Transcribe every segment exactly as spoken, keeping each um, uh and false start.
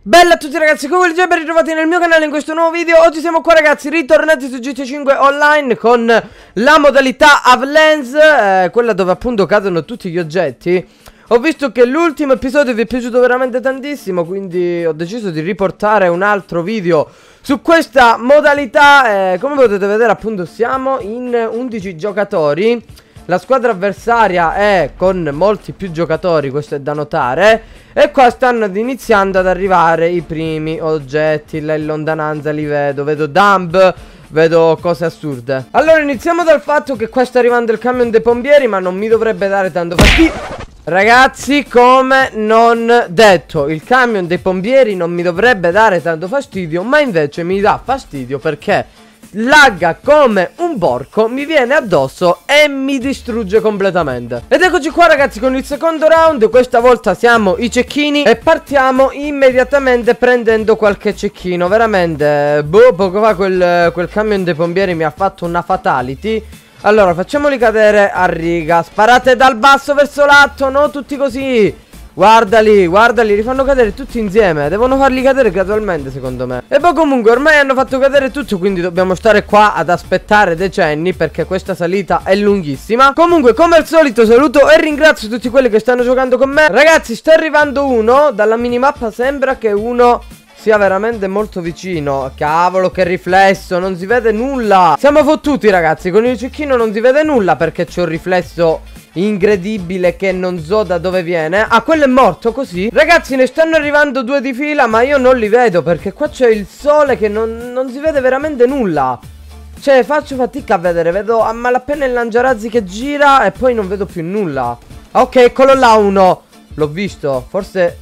Bella a tutti ragazzi, come vi ben ritrovati nel mio canale in questo nuovo video. Oggi siamo qua ragazzi, ritornati su G T A cinque Online con la modalità Avalanche, eh, quella dove appunto cadono tutti gli oggetti. Ho visto che l'ultimo episodio vi è piaciuto veramente tantissimo, quindi ho deciso di riportare un altro video su questa modalità. eh, Come potete vedere appunto siamo in undici giocatori. La squadra avversaria è con molti più giocatori, questo è da notare. E qua stanno iniziando ad arrivare i primi oggetti. Là in lontananza li vedo, vedo dump, vedo cose assurde. Allora iniziamo dal fatto che qua sta arrivando il camion dei pompieri, ma non mi dovrebbe dare tanto fastidio. Ragazzi, come non detto, il camion dei pompieri non mi dovrebbe dare tanto fastidio, ma invece mi dà fastidio perché lagga come un porco, mi viene addosso e mi distrugge completamente. Ed eccoci qua ragazzi con il secondo round. Questa volta siamo i cecchini e partiamo immediatamente prendendo qualche cecchino. Veramente, boh, poco fa quel, quel camion dei pompieri mi ha fatto una fatality. Allora facciamoli cadere a riga. Sparate dal basso verso l'alto, no tutti così. Guardali, guardali, li fanno cadere tutti insieme. Devono farli cadere gradualmente secondo me. E poi comunque ormai hanno fatto cadere tutto, quindi dobbiamo stare qua ad aspettare decenni, perché questa salita è lunghissima. Comunque come al solito saluto e ringrazio tutti quelli che stanno giocando con me. Ragazzi, sta arrivando uno. Dalla minimappa sembra che uno sia veramente molto vicino. Cavolo, che riflesso, non si vede nulla. Siamo fottuti ragazzi, con il cecchino non si vede nulla perché c'è un riflesso incredibile che non so da dove viene. Ah, quello è morto così. Ragazzi, ne stanno arrivando due di fila, ma io non li vedo perché qua c'è il sole che non, non si vede veramente nulla. Cioè faccio fatica a vedere. Vedo a malapena il lanciarazzi che gira e poi non vedo più nulla. Ok, eccolo là uno. L'ho visto, forse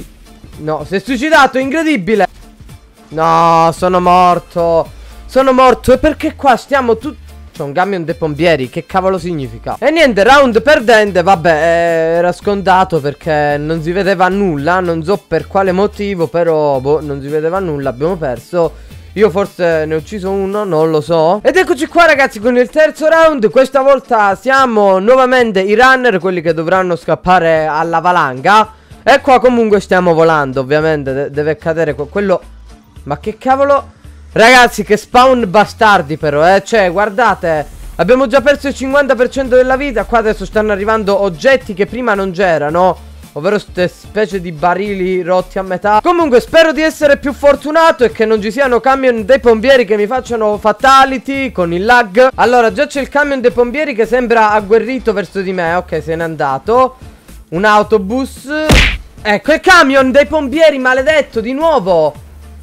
no, si è suicidato, incredibile. No, sono morto. Sono morto. E perché qua stiamo tutti... C'è un camion dei pompieri, che cavolo significa? E niente, round perdente, vabbè, era scontato perché non si vedeva nulla. Non so per quale motivo, però, boh, non si vedeva nulla, abbiamo perso. Io forse ne ho ucciso uno, non lo so. Ed eccoci qua ragazzi con il terzo round. Questa volta siamo nuovamente i runner, quelli che dovranno scappare alla valanga. E qua comunque stiamo volando, ovviamente, de deve cadere quello. Ma che cavolo... Ragazzi, che spawn bastardi però, eh. Cioè, guardate, abbiamo già perso il cinquanta per cento della vita. Qua adesso stanno arrivando oggetti che prima non c'erano, ovvero queste specie di barili rotti a metà. Comunque spero di essere più fortunato e che non ci siano camion dei pompieri che mi facciano fatality con il lag. Allora, già c'è il camion dei pompieri che sembra agguerrito verso di me. Ok, se n'è andato. Un autobus. Ecco il camion dei pompieri, maledetto, di nuovo.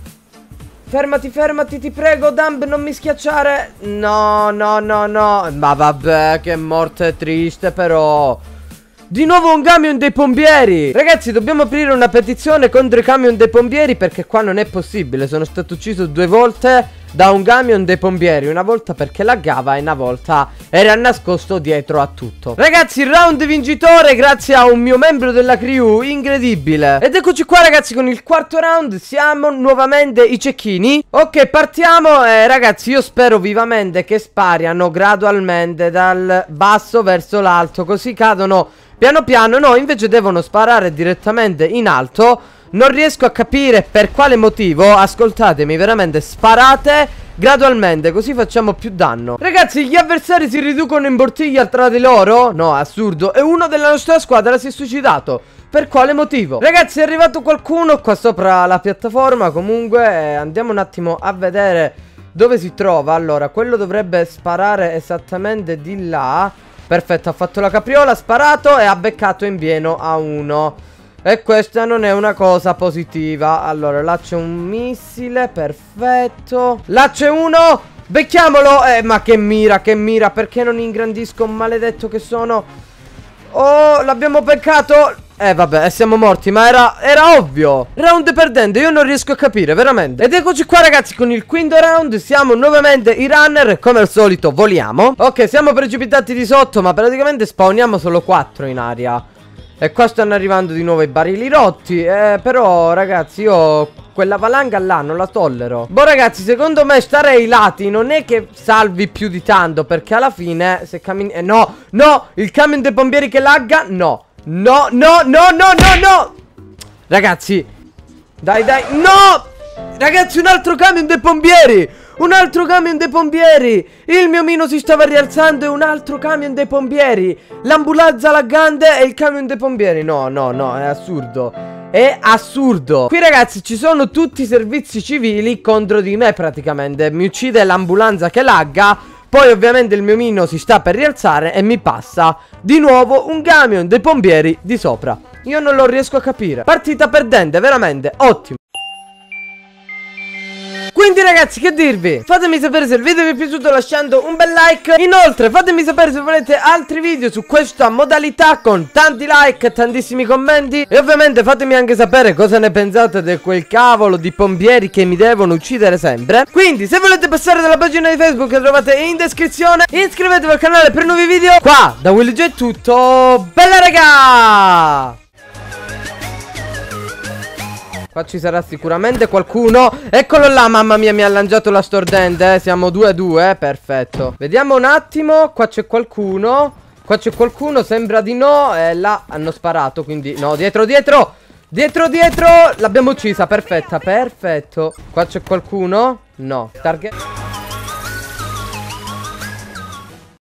Fermati, fermati, ti prego, Dump, non mi schiacciare. No, no, no, no. Ma vabbè, che morte triste però. Di nuovo un camion dei pompieri. Ragazzi, dobbiamo aprire una petizione contro i camion dei pompieri, perché qua non è possibile. Sono stato ucciso due volte da un camion dei pompieri. Una volta perché laggava e una volta era nascosto dietro a tutto. Ragazzi, il round vincitore grazie a un mio membro della crew, incredibile. Ed eccoci qua ragazzi con il quarto round. Siamo nuovamente i cecchini. Ok, partiamo. eh, Ragazzi, io spero vivamente che spariano gradualmente dal basso verso l'alto, così cadono piano piano. No, invece devono sparare direttamente in alto. Non riesco a capire per quale motivo. Ascoltatemi, veramente sparate gradualmente, così facciamo più danno. Ragazzi, gli avversari si riducono in bottiglia tra di loro? No, assurdo. E uno della nostra squadra si è suicidato. Per quale motivo? Ragazzi, è arrivato qualcuno qua sopra la piattaforma. Comunque eh, andiamo un attimo a vedere dove si trova. Allora, quello dovrebbe sparare esattamente di là. Perfetto, ha fatto la capriola, ha sparato e ha beccato in pieno a uno. E questa non è una cosa positiva. Allora, là c'è un missile, perfetto. Là c'è uno, becchiamolo. Eh, ma che mira, che mira. Perché non ingrandisco, maledetto che sono. Oh, l'abbiamo beccato. Eh vabbè, siamo morti, ma era, era ovvio. Round perdente, io non riesco a capire, veramente. Ed eccoci qua ragazzi con il quinto round. Siamo nuovamente i runner, come al solito voliamo. Ok, siamo precipitati di sotto, ma praticamente spawniamo solo quattro in aria. E qua stanno arrivando di nuovo i barili rotti. Eh, però ragazzi, io quella valanga là non la tollero. Boh ragazzi, secondo me stare ai lati non è che salvi più di tanto, perché alla fine se cammini... Eh no, no, il camion dei pompieri che lagga, no. No, no, no, no, no, no. Ragazzi, Dai, dai. No! Ragazzi, un altro camion dei pompieri! Un altro camion dei pompieri! Il mio omino si stava rialzando e un altro camion dei pompieri! L'ambulanza laggante e il camion dei pompieri! No, no, no, è assurdo! È assurdo! Qui ragazzi ci sono tutti i servizi civili contro di me praticamente. Mi uccide l'ambulanza che lagga. Poi ovviamente il mio omino si sta per rialzare e mi passa di nuovo un camion dei pompieri di sopra. Io non lo riesco a capire. Partita perdente, veramente ottimo. Quindi ragazzi, che dirvi? Fatemi sapere se il video vi è piaciuto lasciando un bel like. Inoltre fatemi sapere se volete altri video su questa modalità con tanti like e tantissimi commenti. E ovviamente fatemi anche sapere cosa ne pensate di quel cavolo di pompieri che mi devono uccidere sempre. Quindi se volete passare dalla pagina di Facebook che trovate in descrizione, iscrivetevi al canale per nuovi video. Qua da WillGio è tutto. Bella raga! Qua ci sarà sicuramente qualcuno. Eccolo là, mamma mia, mi ha lanciato la stordente, eh. Siamo due a due, perfetto. Vediamo un attimo, qua c'è qualcuno. Qua c'è qualcuno, sembra di no. E là hanno sparato, quindi no, dietro, dietro. Dietro, dietro. L'abbiamo uccisa, perfetta, perfetto. Qua c'è qualcuno? No, target.